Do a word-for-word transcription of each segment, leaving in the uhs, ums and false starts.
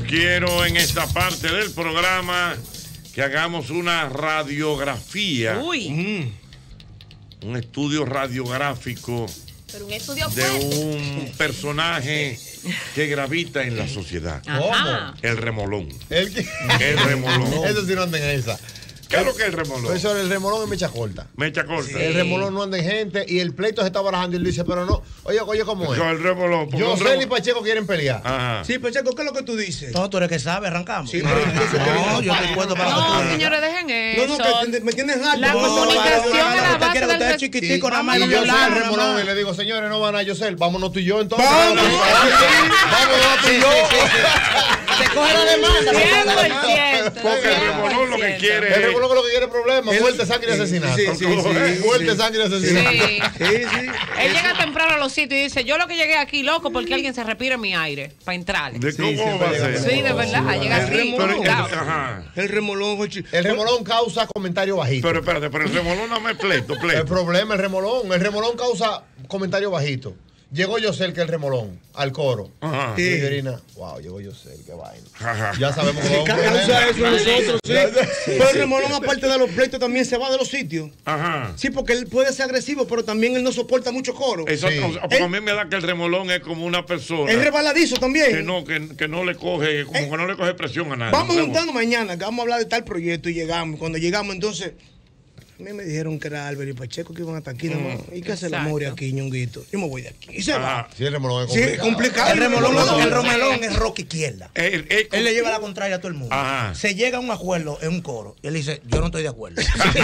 quiero en esta parte del programa que hagamos una radiografía. Uy. Mm, un estudio radiográfico. Pero un estudio de un personaje que gravita en la sociedad. Ajá. El remolón. ¿El qué? El remolón. Eso sí no anda en esa. ¿Qué es lo que es el remolón? Profesor, el remolón es mecha corta. Mecha corta. Sí. El remolón no anda en gente y el pleito se está barajando y él dice, pero no. Oye, oye, ¿cómo es? El remolón. Yo sé y Pacheco quieren pelear. Ajá. Sí, Pacheco, ¿qué es lo que tú dices? No, tú eres que sabe, arrancamos. Sí, pero no, yo te cuento para No, que señores, dejen eso. No, no, que me tienes alto. La comunicación es la base del respeto. Chiquitico, nada más. Y No yo soy el hablar, remolón y le digo, señores, no van a Yosel, vámonos tú y yo entonces. Vamos, vámonos tú y yo. Se coge la demanda. cien por ciento. Porque el remolón lo que quiere El es. remolón lo que quiere es problema, muerte, sangre y asesinato. Sí, sí, sí. Muerte, sangre y asesinato. Sí. Sí, sí. Él llega temprano a los sitios y dice, yo lo que llegué aquí, loco, porque alguien se respira en mi aire para entrar. ¿De cómo Sí, sí, va a llega- ser? Sí, de verdad, llega El así. remolón. claro. Ajá. El remolón, Jochi. El remolón causa comentario bajito. Pero espérate, pero el remolón no me pleito, El pleito. problema es el remolón. El remolón causa comentario bajito. Llegó Yosel, que es el remolón, al coro. Ajá. Y Sí. Irina, wow, llegó Yosel, qué vaina. Ajá. Ya sabemos que va a un Causa eso problema. nosotros, sí. Pero el remolón, aparte de los pleitos, también se va de los sitios. Ajá. Sí, porque él puede ser agresivo, pero también él no soporta mucho coro. Eso, Sí. o sea, porque a mí me da que el remolón es como una persona Es rebaladizo también. que no, que, que no le coge, como que no le coge presión a nadie. Vamos ¿no? juntando mañana, que vamos a hablar de tal proyecto y llegamos. Cuando llegamos, entonces, a mí me dijeron que era Álvaro y Pacheco que iban hasta aquí. nada más. ¿Y qué hace el amor aquí, ñonguito? Yo me voy de aquí. Y se va. Ajá. Sí, el remolón es Sí, complicado. complicado. El remolón, remolón. el romelón es rock izquierda. Él, él- Él le lleva la contraria a todo el mundo. Ajá. Se llega a un acuerdo en un coro y él dice, yo no estoy de acuerdo.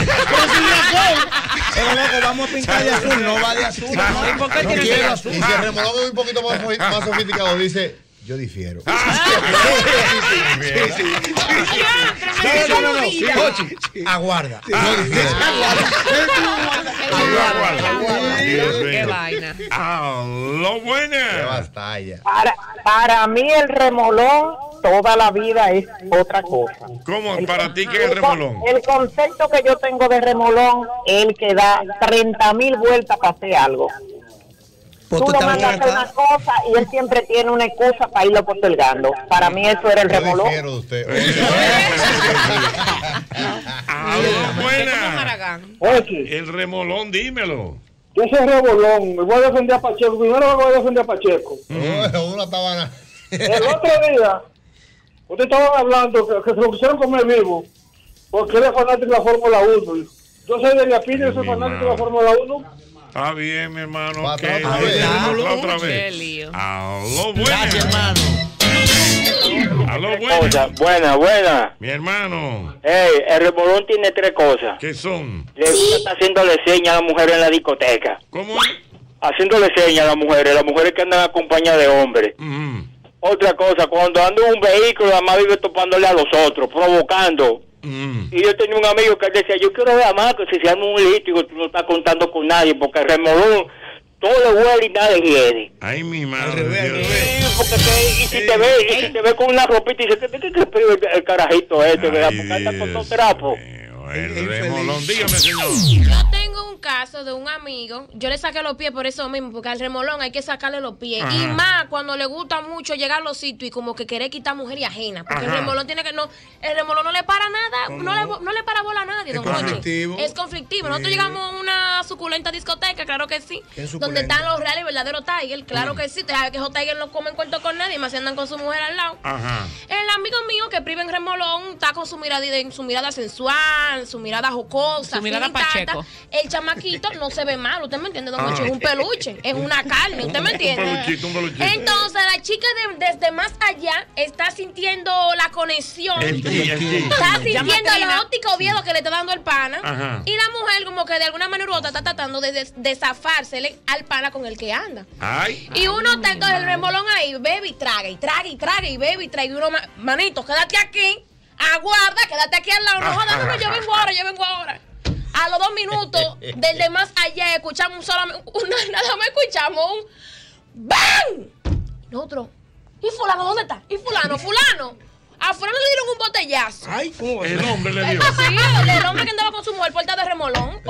Pero loco, vamos a pintar de azul, no va de azul. ¿Y por qué no tiene quiero que- azul. Y si el remolón es un poquito más, sofi- más sofisticado, dice, yo difiero. No, no, no, no. Jochi, aguarda. Yo difiero. Qué vaina. Ah, lo Qué buena. bastalla. Para, para mí el remolón toda la vida es otra cosa. ¿Cómo para ti qué es el remolón? El concepto que yo tengo de remolón es el que da treinta mil vueltas para hacer algo. Pues Tú tú lo estás mandas a hacer bien una acá. cosa y él siempre tiene una excusa para irlo postergando. Para mí eso era el Yo remolón. difiero de usted. Ah, lo Es como buena. Maragán. Oye, El remolón, dímelo. yo soy rebolón, me voy a defender a Pacheco, primero me voy a defender a Pacheco. Oh, una tabana. El otro día, ustedes estaban hablando que, que se lo quisieron comer vivo, porque él es fanático de la Fórmula uno. Yo soy de Yapina, yo soy Mi fanático de madre. la Fórmula uno. Está bien, mi hermano. Va ¿Qué? otra vez. Va otra Qué vez. lío. A lo buena. Gracias, hermano. A lo buena. Buena, buena. Mi hermano. Ey, el remolón tiene tres cosas. ¿Qué son? Le gusta haciéndole señas a las mujeres en la discoteca. ¿Cómo es? Haciéndole señas a las mujeres, las mujeres que andan acompañadas de hombres. Ujú. Otra cosa, cuando anda en un vehículo, la más vive topándole a los otros, provocando. Ujú. Y yo tenía un amigo que él decía, yo quiero ver a Marco si se arma un lítigo y tú no estás contando con nadie, porque el remolón todo le huele y nada le hiede. Ay, mi Al madre. revés, al Dios. revés. Sí, porque que- y si te ve, y si te ve con una ropita y dice, ¿qué, qué, qué, qué pibe el, el carajito este? ¿Verdad? Ay, Porque anda con Dios dos trapos. mío, Es El infeliz. remolón. Dígame, señor. Yo tengo un caso de un amigo, yo le saqué los pies por eso mismo, porque al remolón hay que sacarle los pies. Ajá. Y más cuando le gusta mucho llegar a los sitios y como que querer quitar mujer y ajena. Porque Ajá. el remolón tiene que no, el remolón no le para nada, no le, no le para bola a nadie, Es don Jochi. conflictivo. Es conflictivo. Nosotros Sí. llegamos a una suculenta discoteca, claro que sí. ¿Qué es Donde suculenta? están los reales y verdaderos Tiger, claro que sí. Te sabes que esos Tiger no comen cuento con nadie, más si andan con su mujer al lado. Ajá. El amigo mío que priva en remolón está con su mirada, su mirada sensual, su mirada jocosa, Su mirada fina y tata. Pacheco. El chamaquito no se ve mal, ¿usted me entiende, don Mocho? Es un peluche, es una carne, ¿usted me entiende? Un peluchito, un peluchito. Entonces la chica de- desde más allá está sintiendo la conexión. El ki, el ki. Está sintiendo Trina. el óptico viejo que le está dando el pana. Ajá. Y la mujer como que de alguna manera u otra está tratando de, des- de zafársele al pana con el que anda. Ay. Y uno está entonces el remolón ahí, bebe y traga, y traga, y traga, y bebe y traga. Y uno, ma- manito, quédate aquí, aguarda, quédate aquí al lado. No jodas, no, yo vengo ahora, yo vengo ahora. A los dos minutos del de más allá escuchamos un solo, una, nada más escuchamos un ¡bang! Nosotros, ¿y fulano dónde está? ¿Y fulano, fulano? A fulano le dieron un botellazo. Ay, ¿cómo va a ser? El hombre le dio. Sí, el, el hombre que andaba con su mujer puerta de remolón, puerta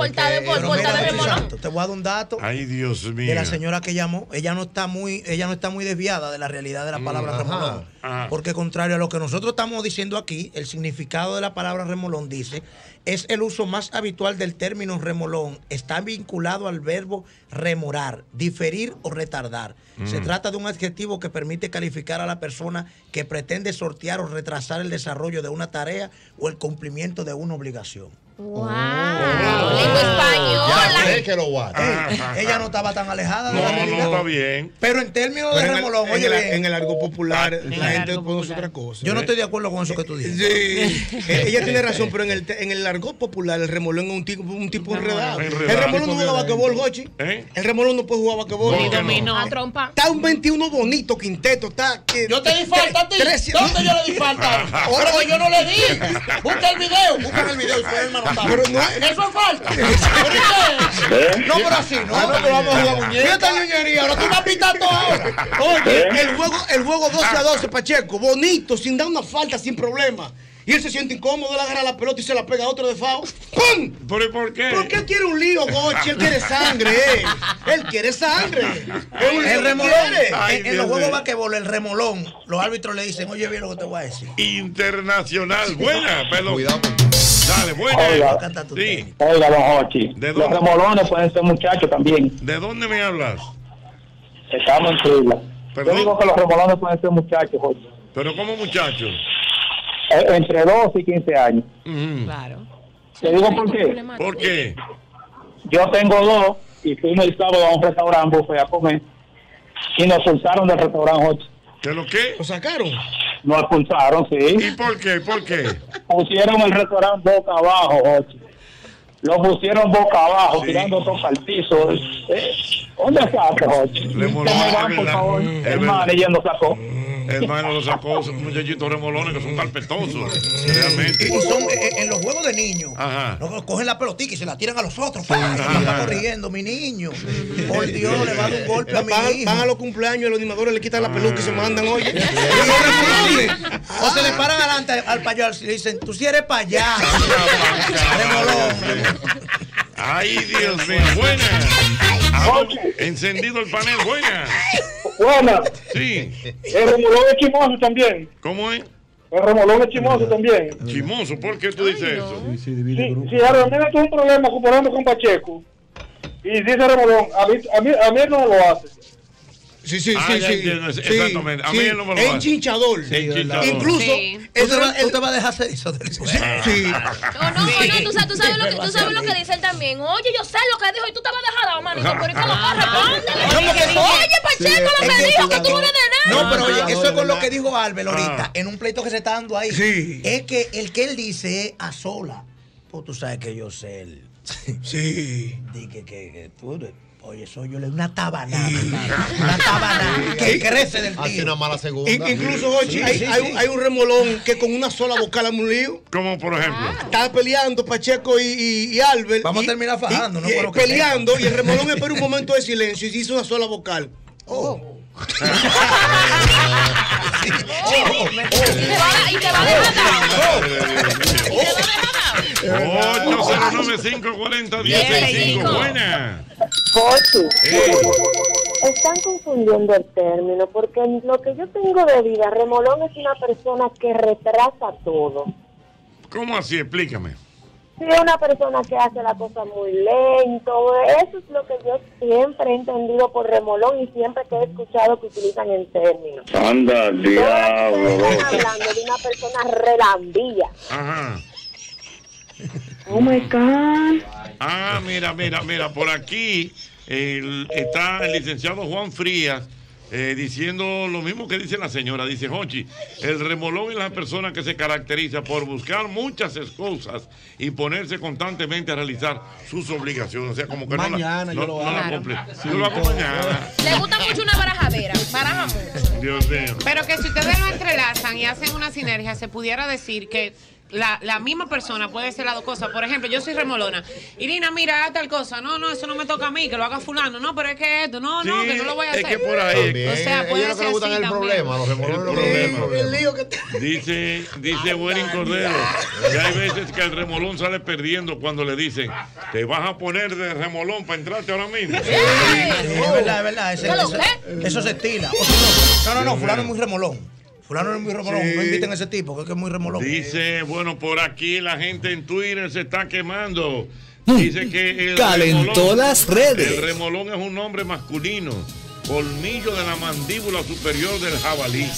portada de por Pero portada mira, de Jesús remolón. Santo, te voy a dar un dato Ay, Dios mío. de la señora que llamó. Ella no está muy, ella no está muy desviada de la realidad de la palabra ajá. remolón. Ajá. Porque contrario a lo que nosotros estamos diciendo aquí, el significado de la palabra remolón dice es el uso más habitual del término remolón. Está vinculado al verbo remorar, diferir o retardar. Mm. Se trata de un adjetivo que permite calificar a la persona que pretende sortear o retrasar el desarrollo de una tarea o el cumplimiento de una obligación. Wow. Oh. Lengua Ya española. sé que lo guarda. Eh, ella no estaba tan alejada de No, la no, realidad. está bien. Pero en términos Pero de en el- remolón, en oye, el, bien, en el argot popular, Ah, la gente argot conoce popular. otra cosa. yo no estoy de acuerdo con eso que tú dices. Sí, Eh, ella tiene razón, pero en el, te- en el argot popular el remolón es un tipo, un tipo enredado. Enredado. El remolón no juega basquetbol, Gochi. ¿Eh? El remolón no puede jugar basquetbol. ¿Por qué no? dominó. A trompa. Está un veintiuno bonito, quinteto. Está, que, Yo te di falta a ti. Tres- ¿Dónde yo le di falta? Ahora que yo no le di. Busca el video. Busca el video y fue el manotazo. Pero no- Eso es falta. ¿Por qué? No, pero así, no. Ah, no, pero vamos a jugar muñeca. Fíjate la ñoñería. Ahora tú vas pitando ahora. Oye, el juego, el juego doce a doce, Pacheco, bonito, sin dar una falta, sin problema. Y él se siente incómodo, él agarra la pelota y se la pega a otro de foul. ¡Pum! ¿Pero y por qué? Porque él quiere un lío, Gochi. Él quiere sangre, eh. Él quiere sangre. Es un lío El que remolón, quiere. Ay, en, en Dios los juegos mío. de basquetbol, el remolón, los árbitros le dicen, oye bien lo que te voy a decir. Internacional. Buena, perdón. Cuidado con Dale, buena. Oiga. Canta tu Sí. tenis. Oiga, don Hochi, ¿De los dónde? remolones pueden ser muchachos también. ¿De dónde me hablas? Estamos en Trila. Perdón. Yo digo que los remolones pueden ser muchachos, Hochi. Pero como muchachos. Eh, entre doce y quince años. Ujú. Claro. Te digo por qué. ¿Por qué? Yo tengo dos y fuimos el sábado a un restaurante, fui a comer y nos expulsaron del restaurante, Hochi. ¿Qué lo qué? ¿Lo sacaron? Nos expulsaron, ¿Y sí. por qué? ¿Por qué? Pusieron el restaurante boca abajo, Hochi. Lo pusieron boca abajo, Sí. tirando todo al piso. Eh, ¿Dónde sacaste, Hochi? Le moló, Que me es van, por verdad. favor. Es El verdad. manager nos sacó. Hermano, lo sacó esos muchachitos remolones que son carpetosos. Realmente. Y son eh, en los juegos de niños. Ajá. No, cogen la pelotica y se la tiran a los otros. ¡Pah! Y se está corriendo, mi niño. Por Dios, le va a dar un golpe a mi Van, hijo. van a los cumpleaños, los animadores le quitan la peluca y se mandan, oye. Y los remolones. O se le paran adelante al payaso y le dicen, tú sí eres payaso. Remolón. Ay, Dios mío. Buena. Ah, encendido el panel. Buena. Buena. Sí. El remolón es chimoso también. ¿Cómo es? El remolón es chimoso también. Chimoso. ¿Por qué tú dices eso? Si, si ahora a mí me tuvo un problema comparando con Pacheco y dice remolón, a mí, a mí, a mí él no me lo hace. Sí, sí, Ah, sí, ya sí. entiendo, Sí, exactamente. A mí sí. él no me lo Es hace. hinchador. Hinchador. Incluso, Sí. ¿Tú eso te, era vas, el- tú te vas a dejar hacer eso después. sí. No, no, no, tú sabes, tú sabes, lo, que, tú sabes lo que dice él también. Oye, yo sé lo que dijo y tú te vas a dejar, manito. Pero ¿y cómo corresponde? Oye, Pacheco, lo que dijo, que tú no eres de nada. No, pero oye, eso es con lo verdad. que dijo Albert ahorita, Ah. en un pleito que se está dando ahí. Sí. Es que el que él dice es a sola. Pues tú sabes que yo sé el. Sí. Dije que, que tú eres- Oye, soy yo le una tabanada. Una tabanada que crece del Hace tiro. una mala segunda. In- incluso, Jochi, hay, hay un- hay un remolón que con una sola vocal hace un lío. Como por ejemplo. Estaba peleando Pacheco y, y, y Albert. Vamos a y- terminar fajando, y- no y- por lo que Peleando sea. y el remolón espera un momento de silencio y dice una sola vocal. Oh. Y te va a- y te va a dejar dado. Y te va a dejar dado. ocho cero nueve, cinco cuatro cero, uno cero seis cinco. Buena. Jochi, Eh, están confundiendo el término porque en lo que yo tengo de vida, remolón es una persona que retrasa todo. ¿Cómo así? Explícame. Si es una persona que hace la cosa muy lento, eso es lo que yo siempre he entendido por remolón y siempre que he escuchado que utilizan el término. Anda, Todos están hablando de una persona relambía. Ajá. Oh my God. Ah, mira, mira, mira, por aquí el- está el licenciado Juan Frías eh, diciendo lo mismo que dice la señora. Dice, Jochi, el remolón es la persona que se caracteriza por buscar muchas excusas y ponerse constantemente a realizar sus obligaciones. O sea, como que Mañana no, la- yo no, lo no la hago. cumple. Yo lo hago mañana. Le gusta mucho una barajadera. Baraja mucho. Dios mío. Pero que si ustedes lo entrelazan y hacen una sinergia, se pudiera decir que La, la misma persona puede ser las dos cosas. Por ejemplo, yo soy remolona. Irina, mira, tal cosa. No, no, eso no me toca a mí, que lo haga fulano. No, pero es que esto, no, no, Sí, que no lo voy a es hacer. que por ahí. También. O sea, puede Ellos no ser le gustan así el también. problema, los remolones no le El gustan el problema. problema. El lío que te... Dice, dice Werin Cordero, que hay veces que el remolón sale perdiendo cuando le dicen, te vas a poner de remolón para entrarte ahora mismo. Sí, es verdad, es verdad. Ese- ¿Qué lo eso, sé? eso se estila. O sea, no, no, no, fulano es muy remolón. Fulano es muy remolón. No inviten a ese tipo, que es que es muy remolón. Dice, bueno, por aquí la gente en Twitter se está quemando. Dice que el Calentó remolón, las redes. el remolón es un nombre masculino. Colmillo de la mandíbula superior del jabalí.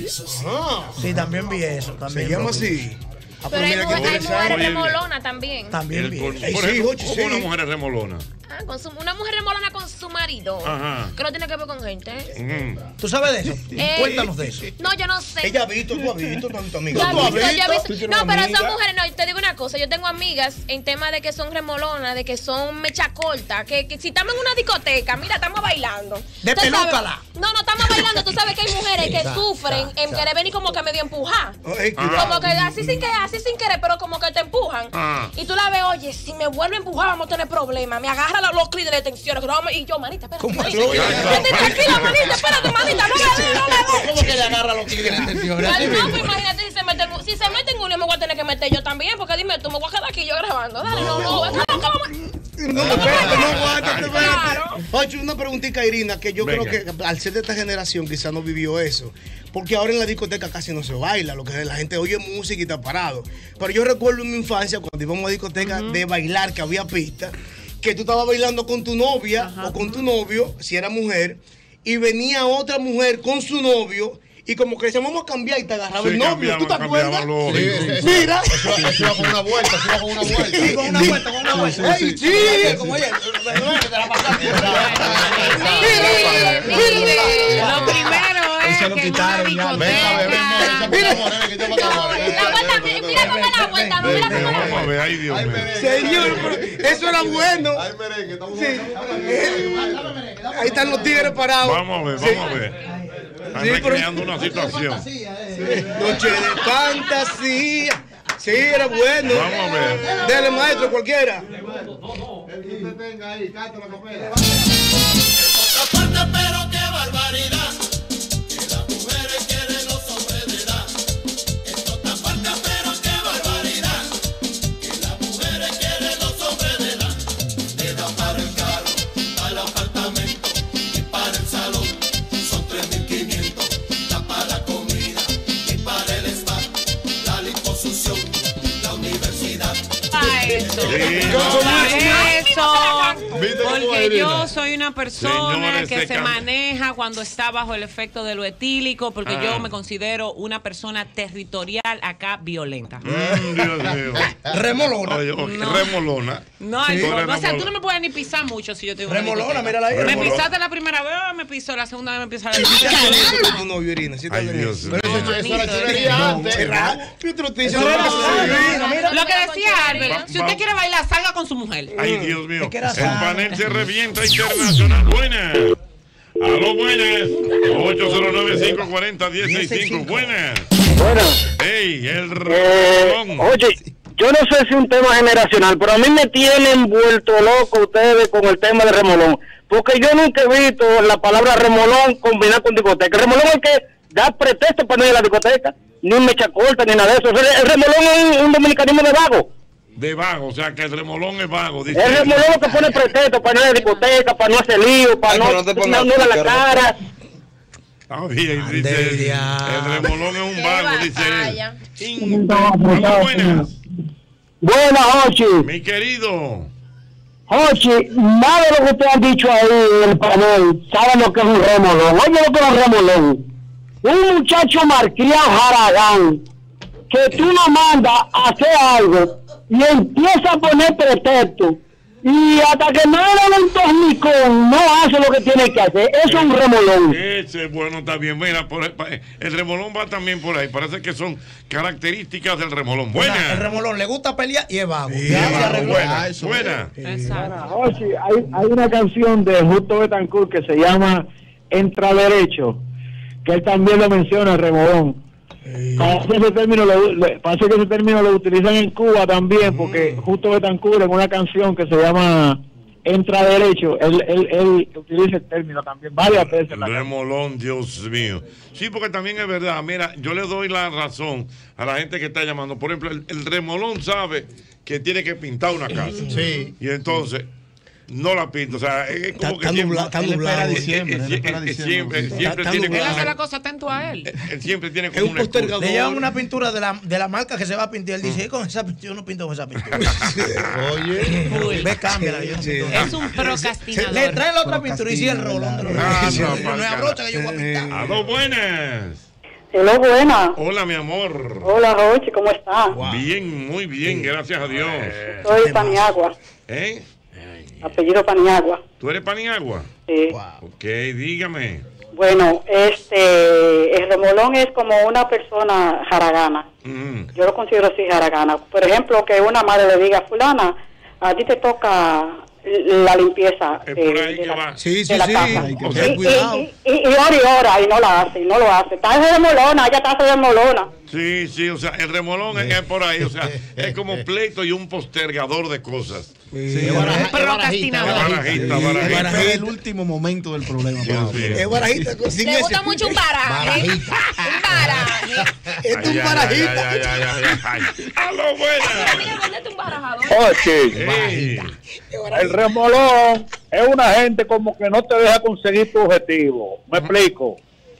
Ah, Sí, también vi eso. También se llama lo vi. así. Ah, Pero hay, mira mujer- qué hay interesante. mujeres Oye, remolonas también. También El vi col- eso. Ey, por sí, ejemplo, Jochi, ¿cómo sí. una mujer es remolona? Ah, con su- una mujer remolona con su marido. Ajá. Que no tiene que ver con gente. Ujú. ¿Tú sabes de eso? Eh, Cuéntanos de eso. No, yo no sé. Ella ha visto, tú has visto, tanto amiga. Yo he Tú has visto, yo he visto, visto. tú tienes No, una pero amiga. esas mujeres, no, te digo una cosa, yo tengo amigas en tema de que son remolonas, de que son mecha corta, que, que si estamos en una discoteca, mira, estamos bailando. De Tú sabes- pelúcala. No, no, estamos bailando, tú sabes que hay mujeres que sufren en querer venir como que medio empujar. Ey, cuidado. Como que así sin querer, así sin querer, pero como que te empujan. Ah. Y tú la ves, oye, si me vuelve a empujar vamos a tener problemas. Me agarra los, los clics de tensiones. Y yo, manita, espérate, ¿Cómo manita. así? Vete tranquila, manita, espérate, manita, no le des, no le des. ¿Cómo que le agarra los clics de tensión? Ay, no, pues imagínate si se mete, en- si se mete en uno, me voy a tener que meter yo también, porque dime tú, me voy a quedar aquí yo grabando. Dale, no, no, ven acá, vamos. No, espérate, no aguántate, Claro. espérate. Oye, una preguntita, Irina, que yo Venga. creo que al ser de esta generación quizás no vivió eso. Porque ahora en la discoteca casi no se baila, lo que la gente oye música y está parado. Pero yo recuerdo en mi infancia, cuando íbamos a discoteca de bailar, que había pista, que tú estabas bailando con tu novia o con tu novio, si era mujer, y venía otra mujer con su novio. Y como que decíamos, vamos a cambiar y te agarraba Sí, el novio. cambiaba, ¿Tú te acuerdas? cambiaba, lógico. Sí, ese- ese- Mira. Eso, eso iba con una vuelta, eso iba con una vuelta. Sí, con una vuelta, con una vuelta. Ey, sí. Como oye, te la pasaste. Mire, lo primero es Eso lo que en una quitaron ya. Venga, bebé, discoteca... mira, esa morena que te va a acabar. La vuelta, mira cómo es la vuelta, no, mira Pero cómo es la vamos a ver, ay Dios mío. Señor, pero eso era bueno. Ay, merengue, estamos Sí. Ahí están los tigres parados. Vamos a ver, Sí. vamos a ver. Están Sí, pero- recreando una situación. Noche de fantasía. Sí, era bueno. Vamos a ver. Dele, maestro, cualquiera. El que usted tenga ahí, canta la capela. Pero qué barbaridad, que las mujeres quieren los hombres de edad. Esto está fuerte, pero qué barbaridad, que las mujeres quieren los hombres de edad. De edad para el carro, para el apartamento y para el salón. Son tres mil quinientos, da para la comida y para el spa, la liposucción, la universidad. A eso. Sí, A eso. ¿Viste cómo Porque Irina? yo soy una persona Señores, que se se cam- maneja cuando está bajo el efecto de lo etílico, porque Ah. yo me considero una persona territorial acá violenta. Mm, Dios mío. Remolona. Oye, ok, No. remolona. No, Sí. hay Tú forma. eres O sea, tú remol- no me puedes ni pisar mucho si yo tengo una Remolona, discoteca. mírala ahí. Me Remolona. pisaste la primera vez, me pisó la segunda vez, me pisó la ¿Qué tercera. tal con tu novio, Irina? ¿Sí está Ay, bien Dios eso? mío. Pero eso, eso era Bonito, chulería ¿eh? antes. Qué raro. Yo te lo estoy diciendo. Eso era Sí. mira, Lo que decía Va- Albert, si va- usted quiere bailar, salga con su mujer. Ay, Dios mío. Es que era El sano. panel se revienta internacional. Buenas. Aló, buenas. ocho cero nueve, cinco cuatro cero, uno cero seis cinco. Buenas. Buenas. Ey, el Eh, remolón. oye, yo no sé si es un tema generacional, pero a mí me tienen vuelto loco ustedes con el tema de remolón. Porque yo nunca he visto la palabra remolón combinada con discoteca. El remolón es que da pretexto para no ir a la discoteca. Ni mecha corta, ni nada de eso. O sea, el remolón es un, un dominicanismo de vago. De vago, o sea que el remolón es vago. Dice. El remolón es lo que pone pretexto para no ir a la discoteca, para no hacer lío, para Ay, no, pero no te pongas no, no dar la pica, cara. Está bien, dice. Ande, El diablo. remolón es un Qué vago, dice batalla. él. Aló, buenas. Buenas, Ochi. Mi querido. Ochi, nada de lo que ustedes han dicho ahí en el panel, saben lo que es un remolón. Oye lo que es un remolón. Un muchacho malcriado jaragán, que tú lo mandas a hacer algo y empieza a poner pretexto. Y hasta que no le un tornicón, no hace lo que tiene que hacer. Eso es un remolón. Ese, bueno, está bien. Mira, por, el remolón va también por ahí. Parece que son características del remolón. Buena, Buena. el remolón le gusta pelear y es vago. Sí, Ya es se vago, arregló. Buena. eso Buena. Exacto. Oye, hay, hay una canción de Justo Betancourt que se llama Entra Derecho, que él también lo menciona, el remolón. Parece que ese término lo, lo- parece que ese término lo utilizan en Cuba también, porque justo Betancur en una canción que se llama Entra Derecho, él, él, él utiliza el término también varias veces. en la canción. Remolón, Dios mío. Sí, porque también es verdad. Mira, yo le doy la razón a la gente que está llamando. Por ejemplo, el, el remolón sabe que tiene que pintar una casa. Sí. Y entonces no la pinta. O sea, es como Está- que está nubla- está él espera nublado. diciembre, Él él espera siempre, diciembre, siempre, sí. siempre Está tiene Él como hace una- la cosa atento a él. él siempre tiene Es como un una excusa. Le llevan una pintura de la, de la marca que se va a pintar. Él dice, "Eh, con esa pintura, yo no pinto con esa pintura. Oye, ve, cámbiala. Yo no pinto con esa. Es un procrastinador. Le trae la otra pintura y sí el rolón de los Ah, no, no, no pa'l es abrocha que yo voy a pintar. A dos buenas. Hello, buena. Hola, mi amor. Hola, Rochi, ¿cómo estás? Bien, muy bien, gracias a Dios. Soy Paniagua, ¿Eh? apellido Paniagua. ¿Tú eres Paniagua? Sí. Ok, dígame. Bueno, este, el remolón es como una persona jaragana. Mm. Yo lo considero así jaragana. Por ejemplo, que una madre le diga, fulana, a ti te toca la limpieza Es de, por ahí de que la, va. Sí, sí, de la sí. casa. Hay que Y- tener y, cuidado. y, y, y ora y ora y no la hace, y no lo hace. Está de remolona, ella está de remolona. Sí, sí, o sea, el remolón es, es por ahí, o sea, es como pleito y un postergador de cosas. Sí, Es baraja- Procrastinador. barajita, barajita. Ese es el último momento del problema. Sí, Pablo. sí. Es barajita con- sin Le ese. gusta mucho un baraje. Un baraje. Es Ay, un ay, barajita. ay, ay, ay, ay, ay. ¡A lo buena! Mira, véndete un barajador. Oye, Ey, el remolón es una gente como que no te deja conseguir tu objetivo. ¿Me explico?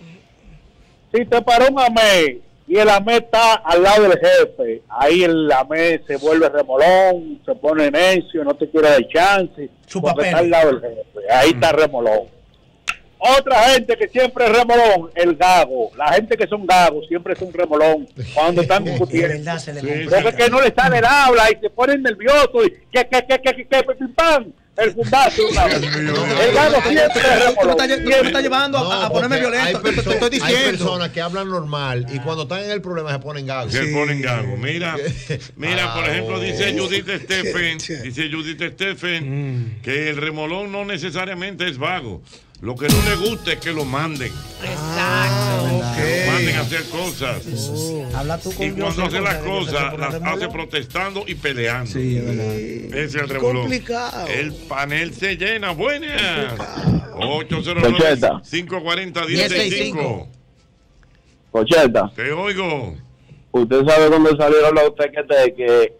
Si te paró un amé y el amé está al lado del jefe, ahí el amé se vuelve remolón, se pone necio, no te quiere dar chance, Su porque papel. está al lado del jefe, ahí está remolón. Otra gente que siempre es remolón, el gago. La gente que son gagos siempre es un remolón cuando están De discutiendo. verdad se le Sí, complica. Porque que no le sale el habla y se ponen nerviosos y que, que, que, que, que, que, pim, pam, el zumbazo. una vez. El gago siempre es Tú me remolón. estás- tú me estás llevando a, a ponerme porque violento. Hay, Te- te- te perso- estoy hay diciendo. personas que hablan normal y cuando están en el problema se ponen gagos. se ponen gago. Mira, mira, por Ah, ejemplo, dice oh. Judith Stephen, che. dice Judith Stephen, que el remolón no necesariamente es vago. Lo que no le gusta es que lo manden. Exacto. Que lo manden a hacer cosas. Habla tú con Y Dios, cuando hace las que yo sé cosas, por las el hace remolón. protestando y peleando. Sí, es verdad. Ese es el remolón. Complicado. El panel se llena. Buenas. ocho cero nueve, Concheta. cinco cuatro cero, uno cero seis cinco. Cocheta, Te oigo. usted sabe dónde salieron los teques de que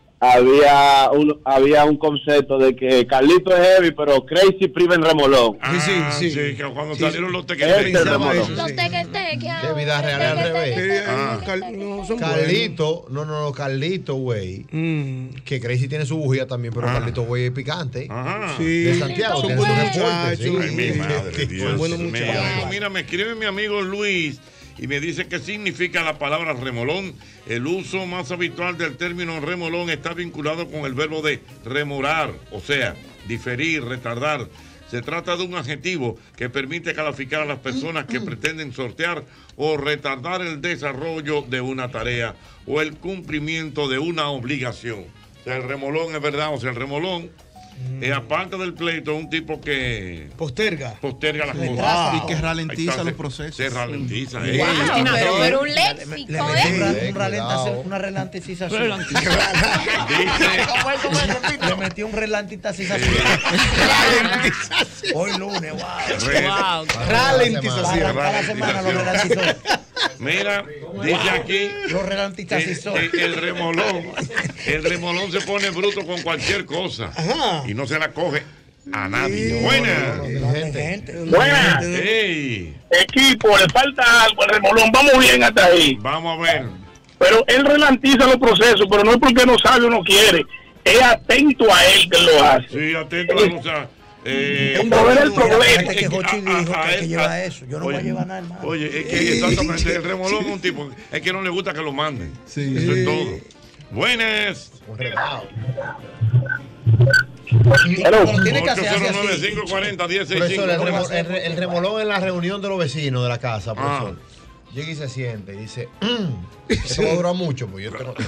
había un, había un concepto de que Carlito es heavy, pero Crazy priva en remolón. Ah, sí, sí, sí. que cuando Sí, salieron sí. los Este tequetes. Pensaba remolón. eso, Los sí. teques teques. De vida real al revés. Ah. Cal- no, son Carlito, no, no, no, Carlito, güey. buenos. Mm. Que Crazy tiene su bujía también, pero Ah. Carlito, güey, es picante. Ajá. Sí. De Santiago, Son tiene buenos su deporte, muchachos. Ay, mi madre, Dios Son buenos mío. muchachos. Mira, me escribe mi amigo Luis y me dice qué significa la palabra remolón. El uso más habitual del término remolón está vinculado con el verbo de remorar, o sea, diferir, retardar. Se trata de un adjetivo que permite calificar a las personas que pretenden sortear o retardar el desarrollo de una tarea o el cumplimiento de una obligación. O sea, el remolón es verdad, o sea, el remolón es aparte del pleito, un tipo que Posterga. posterga las Retrasa. cosas. Y que ralentiza Ahí está, los se- procesos. Se ralentiza. Wow, eh. Wow, pero, pero un Le léxico, metí ¿eh? un, Eh, ralenta- cuidado. una ralentización. Dice, Le metí un ralentización. Hoy lunes, wow. re- Wow. Ralentización. Para la semana lo ralentizó. mira, dice aquí Lo que, ralentizó. que el remolón, el remolón se pone bruto con cualquier cosa Ajá. y no se la coge a nadie. Buena. Gente. Buenas, Ey, equipo, le falta algo al remolón, vamos bien hasta ahí. vamos a ver. Pero él ralentiza los procesos, pero no es porque no sabe o no quiere, es atento a él que lo hace. Sí, atento a la cosa. Eh, Es mover el problema. Fíjate que Jochi a- dijo a- que hay a- que llevar eso. Yo no voy a llevar nada, hermano. Oye, es que exactamente el remolón es un tipo, es que no le gusta que lo manden. Sí. Eso es todo. Buenas. Un regalo. Pero tiene que ocho hacer cero nueve, así. cinco cuarenta, uno cero seis cinco. Profesor, el, remo- el re- el remolón es la reunión de los vecinos de la casa, profesor. Ah. llega y se siente y dice, esto va a durar mucho, pues yo tengo que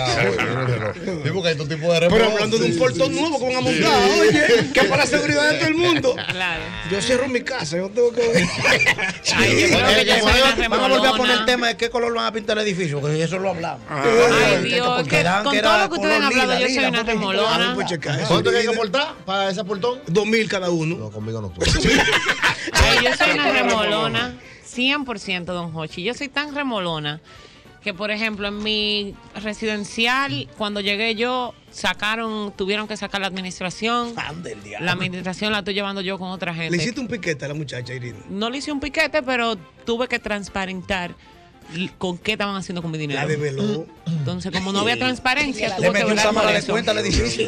Digo que estos tipos de Pero hablando de un portón nuevo que van a montar, Sí. oye, que para la seguridad de todo el mundo. Claro. Yo cierro mi casa, yo tengo que ver. Ay, yo creo que yo soy una Vamos a volver a poner el remolona. tema de qué color van a pintar el edificio, que eso lo hablamos. Ay, Dios, Porque que dan con que todo era lo que ustedes han color hablado, lila, yo soy lila, una porque- remolona. ¿Cuánto hay que aportar para ese portón? Dos mil cada uno. No, conmigo no puedo. Ay, yo soy una remolona, cien por ciento, don Hochi. Yo soy tan remolona que, por ejemplo, en mi residencial, cuando llegué yo, sacaron, tuvieron que sacar la administración. La administración la estoy llevando yo con otra gente. Le hiciste un piquete a la muchacha, Irina. No le hice un piquete, pero tuve que transparentar l- con qué estaban haciendo con mi dinero. La develó. Entonces, como no había transparencia, Le tuve que metió velar cámara por de eso. cuenta al edificio.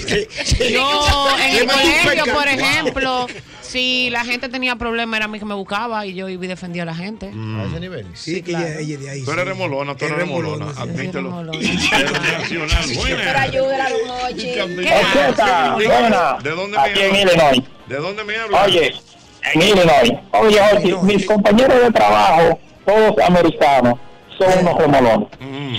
Yo en Le el metió un colegio, peca. por ejemplo, si la gente tenía problemas, era a mí que me buscaba y yo iba y defendía a la gente. A ese nivel. Sí, que ella, ella de ahí. Tú eres remolona, tú Es eres remolona. remolona, sí. Admítelo. remolona. Internacional, Pero buena. ayúdala, don Hochi. Ocheta, buena. ¿De dónde Aquí en me Illinois. hablas? ¿De dónde me hablas? Oye, en Illinois. Oye, oye, mis compañeros de trabajo, todos americanos, son unos remolones. Mm.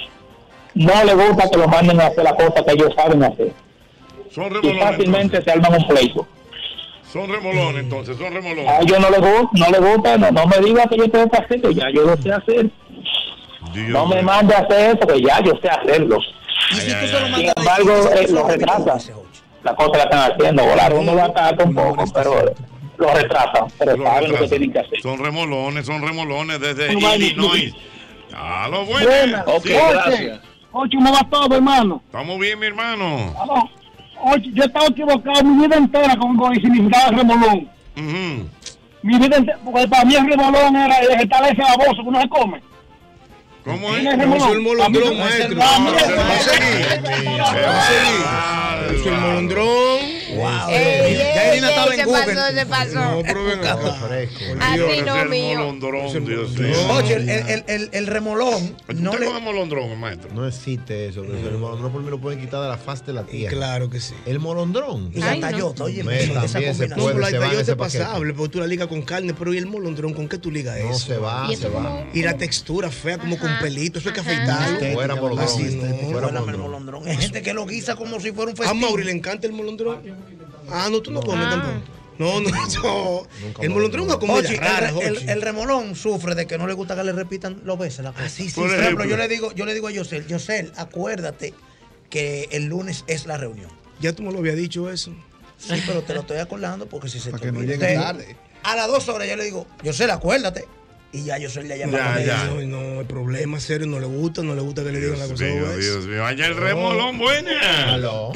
No les gusta que los manden a hacer las cosas que ellos saben hacer. Son Y remolones. fácilmente entonces. se arman un pleito. Son remolones, entonces, son A remolones. ellos no les gusta, no les gusta, no, no me digas que yo tengo que hacer, que ya yo lo sé hacer. Dios No me mío. mande a hacer eso, que ya yo sé hacerlo. Y si tú Ay, se lo ay, Sin mandas embargo, eh, lo retrasan. La cosa la están haciendo, volar, uno lo ataca un poco, pero lo retrasan, pero Lo saben lo que retrasan. tienen que hacer. Son remolones, son remolones desde No, vaya, Illinois. A lo bueno. Buena. Ok, Sí. gracias. Ocho, ¿cómo va todo, hermano? Estamos bien, mi hermano. Aló. Oye, yo he estado equivocado mi vida entera con, con el significado de remolón. Ujú. Mi vida entera, porque para mí el remolón era el vegetal ese baboso que uno se come. ¿Cómo ¿Quién es? es Eso es el remolón? molondrón, maestro. Vamos, Vamos a vamos, seguir. Vamos a seguir. Eso es el molondrón. Wow. Ey, Ya ey, Irina estaba ey, en se pasó, Google. se pasó. No, pero ven acá. Así Dios, no, es el mío. molondrón, Dios mío. Oye, el, el, el, el remolón no ¿Usted le... coge molondrón, maestro? No existe eso. que El molondrón por mí lo pueden quitar de la faz de la tierra. Claro que sí. El molondrón. Y la Ay, no. tallota, oye, Me esa también se combinación. No, puede, pero la se va en tallota ese es paquete. pasable, porque tú la ligas con carne, pero ¿y el molondrón? ¿Con qué tú ligas No eso? se va, Y se eso va. como- Y la textura fea, como con pelito, eso hay que Ajá. afeitarlo. Fuera molondrón. Así no. Fuera Fuera el molondrón. molondrón. Hay gente que lo guisa como si fuera un A festín. Mauri le encanta el molondrón. Ah, no, tú no comes Ah. tampoco. No, no, no. Nunca El molondrón es una comida Ochi, el, rara, re- el- Jochi. el remolón sufre de que no le gusta que le repitan los veces la cosa. Ah, sí, sí, Por Por ejemplo, ejemplo. yo le digo, yo le digo a Yosel, Yosel, acuérdate que el lunes es la reunión. Ya tú me lo habías dicho eso. Sí, pero te lo estoy acordando porque si se Para te que no olvida. llegue Entonces, tarde. A las dos horas yo le digo, Yosel, acuérdate. Y ya Yosel le llama. Ya, a ya. No, no, el problema es serio, no le gusta, no le gusta que le digan la Dios cosa mío, dos veces. Dios mío. Allá el remolón, buena. Aló.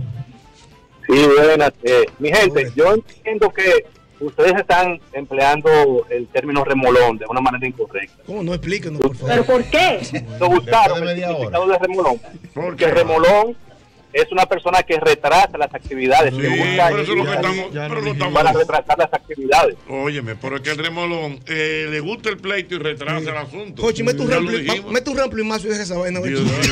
Sí, buenas. Eh, mi gente, yo entiendo que ustedes están empleando el término remolón de una manera incorrecta. ¿Cómo? No, explíquenos, por favor. ¿Pero por qué? ¿Lo buscaron Después de el media significado de remolón? ¿Por Porque qué? remolón es una persona que retrasa las actividades. Sí, que busca pero eso es lo que ir estamos. ya Pero no lo dijimos. para estamos. retrasar las actividades. Óyeme, pero es que el remolón eh, le gusta el pleito y retrasa el asunto. Jochi, mete un Ya lo rampli- dijimos. ma- mete un rampli más y deja esa vaina. Dios Jochi. mío,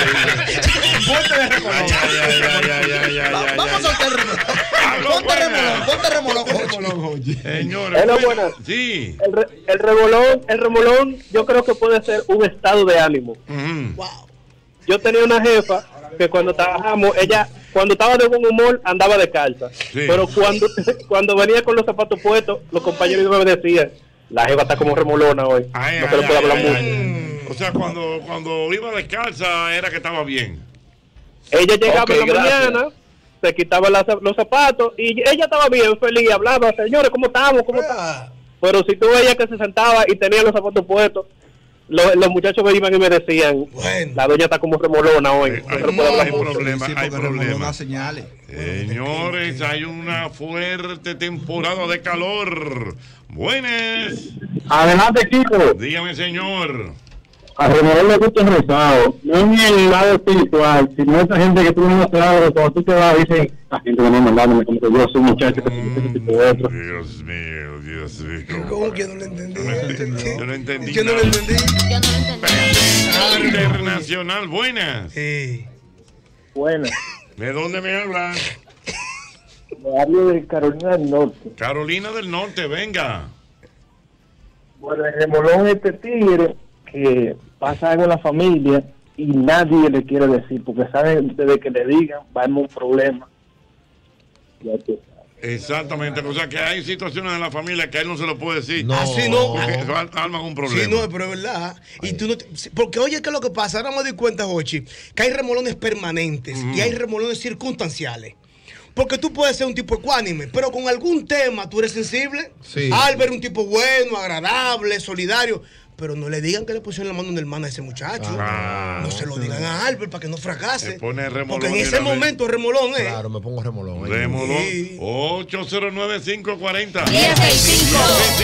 increíble. Ay, ay, ay, ay, ay, ay, Va- ay, Vamos ay. a soltar el remolón. Aló, Ponte buena. remolón, ponte remolón. Jochi. Señores, Hello, buena- buenas. Sí. El, re- el remolón, el remolón, yo creo que puede ser un estado de ánimo. Ujú. Yo tenía una jefa que cuando trabajamos, ella, cuando estaba de buen humor, andaba de calza. Sí. Pero cuando, cuando venía con los zapatos puestos, los compañeros me decían, la jefa está como remolona hoy. Ay, no ay, se le puede ay, hablar ay, mucho. ay. O sea, cuando, cuando iba descalza era que estaba bien. Ella llegaba Ok, en la gracias. mañana, se quitaba la- los zapatos y ella estaba bien, feliz, hablaba, señores, ¿cómo estamos? ¿Cómo estamos? Pero si tú veías que se sentaba y tenía los zapatos puestos, lo- los muchachos me iban y me decían, la doña está como remolona hoy. Hay, no se le puede hablar hay mucho. problema, hay problema. señales. Señores, hay una fuerte temporada de calor. Buenas. Adelante, chicos. Dígame, señor. A Remolón le gusta el rosado. No ni el lado espiritual, sino esa gente que tú no sabes, cuando tú te vas, dicen, la gente que no mandándome como que yo soy un muchacho que se ese tipo de otro. Dios mío, Dios mío. ¿Cómo que no lo entendí? Yo no entendí. Yo no lo nada. entendí. Yo no lo entendí. Internacional, buenas. Sí. Buenas. ¿De dónde me hablan? Me hablo de Carolina del Norte. Carolina del Norte, venga. Bueno, el remolón es este tigre que pasa algo en la familia y nadie le quiere decir, porque saben desde que le digan, va a haber un problema. Ya tú sabes. Exactamente, o sea que hay situaciones en la familia que a él no se lo puede decir. No. Así no. Porque arman un problema. Sí, no, pero es verdad. Y tú no te- porque oye, ¿qué es lo que pasa? Ahora me doy cuenta, Jochi, que hay remolones permanentes y hay remolones circunstanciales. Porque tú puedes ser un tipo ecuánime, pero con algún tema tú eres sensible. Sí. Albert, un tipo bueno, agradable, solidario. Pero no le digan que le pusieron la mano una hermana a ese muchacho. Ah, no se lo digan a Albert para que no fracase. Se pone remolón Porque en de ese una vez. momento el remolón es. Claro, me pongo remolón. ahí. Remolón. ocho cero nueve, cinco cuatro cero, diez sesenta y cinco.